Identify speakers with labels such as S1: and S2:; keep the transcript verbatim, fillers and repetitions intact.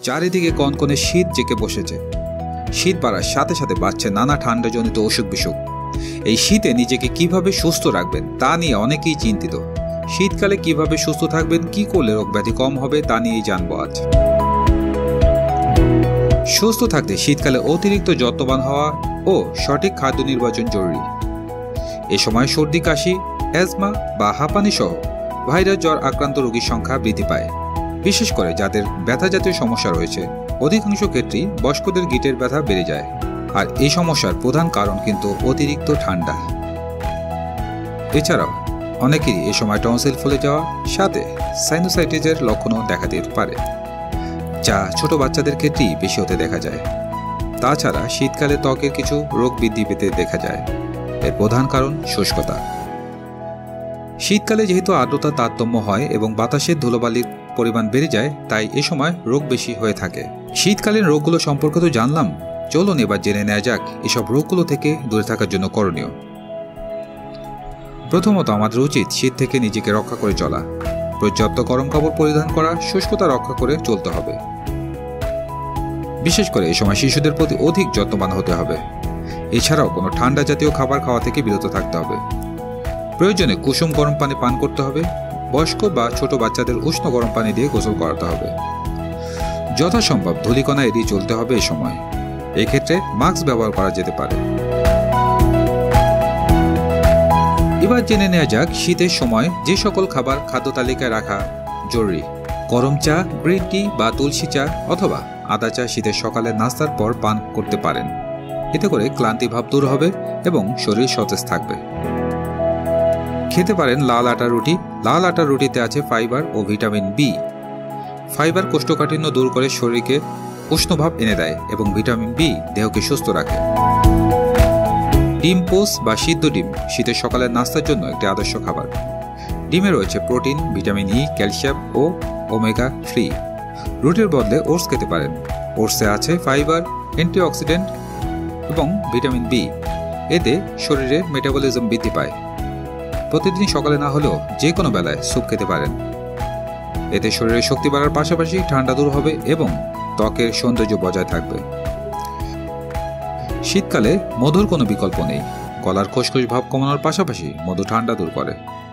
S1: চারিদিকে কনকনে শীত জেঁকে বসেছে। শীত বাড়ার সাথে সাথে বাড়ছে নানা ঠান্ডাজনিত অসুখ বিসুখ। এই শীতে নিজেকে কিভাবে সুস্থ রাখবেন তা নিয়ে অনেকেই চিন্তিত। শীতকালে কিভাবে সুস্থ থাকবেন, কি করলে রোগ ব্যাধি কম হবে তা নিয়েই জানবো আজ। সুস্থ থাকতে শীতকালে অতিরিক্ত যত্নবান হওয়া ও সঠিক খাদ্য নির্বাচন জরুরি। এ সময় সর্দি, কাশি, অ্যাজমা বা হাঁপানি সহ ভাইরাস জ্বর আক্রান্ত রোগীর সংখ্যা বৃদ্ধি পায়। বিশেষ করে যাদের ব্যথা জাতীয় সমস্যা রয়েছে, অধিকাংশ ক্ষেত্রেই বয়স্কদের গিঁটের ব্যথা বেড়ে যায়। আর এই সমস্যার প্রধান কারণ কিন্তু অতিরিক্ত ঠান্ডা। এছাড়াও অনেকেরই এ সময় টনসিল ফুলে যাওয়া সাথে সাইনোসাইটিসের লক্ষণও দেখা দিতে পারে, যা ছোট বাচ্চাদের ক্ষেত্রেই বেশি হতে দেখা যায়। তাছাড়া শীতকালে ত্বকের কিছু রোগ বৃদ্ধি পেতে দেখা যায়। এর প্রধান কারণ শুষ্কতা। শীতকালে যেহেতু আর্দ্রতার তারতম্য হয় এবং বাতাসের ধুলোবালির পরিমাণ বেড়ে যায়, তাই এ সময় রোগ বেশি হয়ে থাকে। শীতকালীন রোগগুলো সম্পর্কে তো জানলাম, চলুন এবার জেনে নেওয়া যাক এসব রোগগুলো থেকে দূরে থাকার জন্য করণীয়। প্রথমত আমাদের উচিত শীত থেকে নিজেকে রক্ষা করে চলা। পর্যাপ্ত গরম কাপড় পরিধান করা, শুষ্কতা রক্ষা করে চলতে হবে। বিশেষ করে এই সময় শিশুদের প্রতি অধিক যত্নবান হতে হবে। এছাড়াও কোনো ঠান্ডা জাতীয় খাবার খাওয়া থেকে বিরত থাকতে হবে। প্রয়োজনে কুসুম গরম পানি পান করতে হবে। বয়স্ক বা ছোট বাচ্চাদের উষ্ণ গরম পানি দিয়ে গোসল করাতে হবে। যথাসম্ভব ধূলিকণা এড়িয়ে চলতে হবে এই সময়। এক্ষেত্রে মাস্ক ব্যবহার করা যেতে পারে। এবার জেনে নেওয়া যাক শীতের সময় যে সকল খাবার খাদ্য তালিকায় রাখা জরুরি। গরম চা, গ্রিন টি বা তুলসী চা অথবা আদা চা শীতের সকালে নাস্তার পর পান করতে পারেন। এতে করে ক্লান্তি ভাব দূর হবে এবং শরীর সতেজ থাকবে। খেতে পারেন লাল আটার রুটি। লাল আটার রুটিতে আছে ফাইবার ও ভিটামিন বি। ফাইবার কোষ্ঠকাঠিন্য দূর করে শরীরকে উষ্ণভাব এনে দেয় এবং ভিটামিন বি দেহকে সুস্থ রাখে। ডিম পোস্ট বা সিদ্ধ ডিম শীতের সকালের নাস্তার জন্য একটি আদর্শ খাবার। ডিমে রয়েছে প্রোটিন, ভিটামিন ই, ক্যালসিয়াম ও ওমেগা থ্রি। রুটির বদলে ওটস খেতে পারেন। ওটসে আছে ফাইবার, অ্যান্টিঅক্সিডেন্ট এবং ভিটামিন বি। এতে শরীরের মেটাবলিজম বৃদ্ধি পায়। প্রতিদিন সকালে না হলেও যে কোনো বেলায় স্যুপ খেতে পারেন। এতে শরীরের শক্তি বাড়ার পাশাপাশি ঠান্ডা দূর হবে এবং ত্বকের সৌন্দর্য বজায় থাকবে। শীতকালে মধুর কোনো বিকল্প নেই। গলার খসখস ভাব কমানোর পাশাপাশি মধু ঠান্ডা দূর করে।